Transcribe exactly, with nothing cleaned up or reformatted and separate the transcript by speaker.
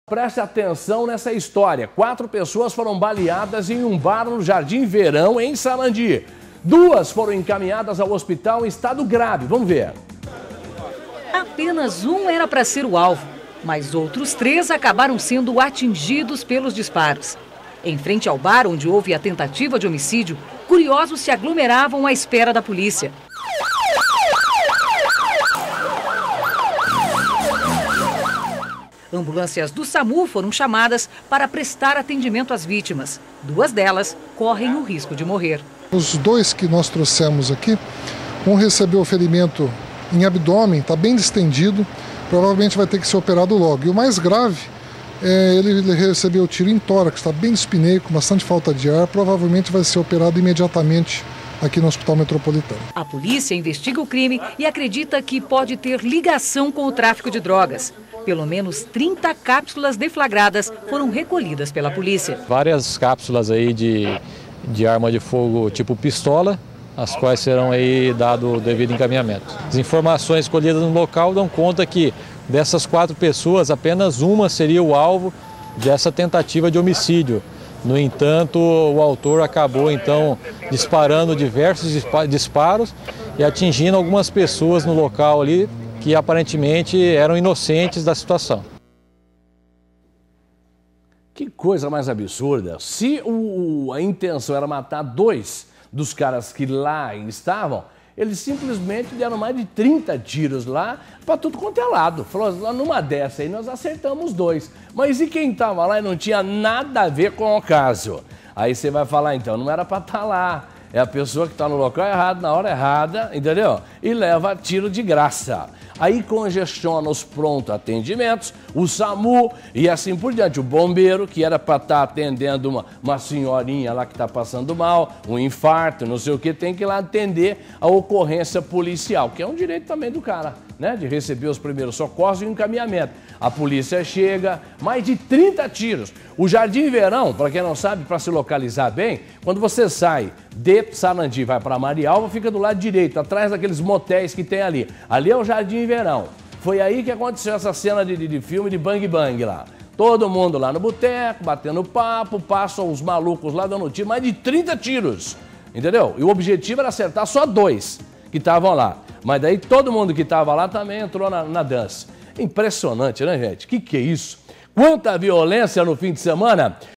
Speaker 1: Preste atenção nessa história. Quatro pessoas foram baleadas em um bar no Jardim Verão, em Sarandi. Duas foram encaminhadas ao hospital em estado grave. Vamos ver.
Speaker 2: Apenas um era para ser o alvo, mas outros três acabaram sendo atingidos pelos disparos. Em frente ao bar onde houve a tentativa de homicídio, curiosos se aglomeravam à espera da polícia. Ambulâncias do SAMU foram chamadas para prestar atendimento às vítimas. Duas delas correm o risco de morrer.
Speaker 3: Os dois que nós trouxemos aqui, um recebeu ferimento em abdômen, está bem distendido, provavelmente vai ter que ser operado logo. E o mais grave, é, ele recebeu tiro em tórax, está bem espineio, com bastante falta de ar, provavelmente vai ser operado imediatamente aqui no Hospital Metropolitano.
Speaker 2: A polícia investiga o crime e acredita que pode ter ligação com o tráfico de drogas. Pelo menos trinta cápsulas deflagradas foram recolhidas pela polícia.
Speaker 4: Várias cápsulas aí de, de arma de fogo tipo pistola, as quais serão aí dado o devido encaminhamento. As informações colhidas no local dão conta que dessas quatro pessoas, apenas uma seria o alvo dessa tentativa de homicídio. No entanto, o autor acabou então disparando diversos disparos e atingindo algumas pessoas no local ali que aparentemente eram inocentes da situação.
Speaker 1: Que coisa mais absurda. Se o, a intenção era matar dois dos caras que lá estavam, eles simplesmente deram mais de trinta tiros lá para tudo quanto é lado. Falou, numa dessa aí nós acertamos dois. Mas e quem estava lá e não tinha nada a ver com o caso? Aí você vai falar, então, não era para estar lá. É a pessoa que está no local errado, na hora errada, entendeu? E leva tiro de graça. Aí congestiona os prontos atendimentos, o SAMU e assim por diante. O bombeiro, que era para estar atendendo uma, uma senhorinha lá que está passando mal, um infarto, não sei o que, tem que ir lá atender a ocorrência policial, que é um direito também do cara, né? De receber os primeiros socorros e o encaminhamento. A polícia chega, mais de trinta tiros. O Jardim Verão, para quem não sabe, para se localizar bem, quando você sai de Sarandi e vai para Marialva, fica do lado direito, atrás daqueles motéis que tem ali. Ali é o Jardim Verão. Foi aí que aconteceu essa cena de, de, de filme de bang bang lá. Todo mundo lá no boteco, batendo papo, passam os malucos lá dando tiro, mais de trinta tiros, entendeu? E o objetivo era acertar só dois que estavam lá. Mas daí todo mundo que estava lá também entrou na, na dança. Impressionante, né, gente? Que que é isso? Quanta violência no fim de semana!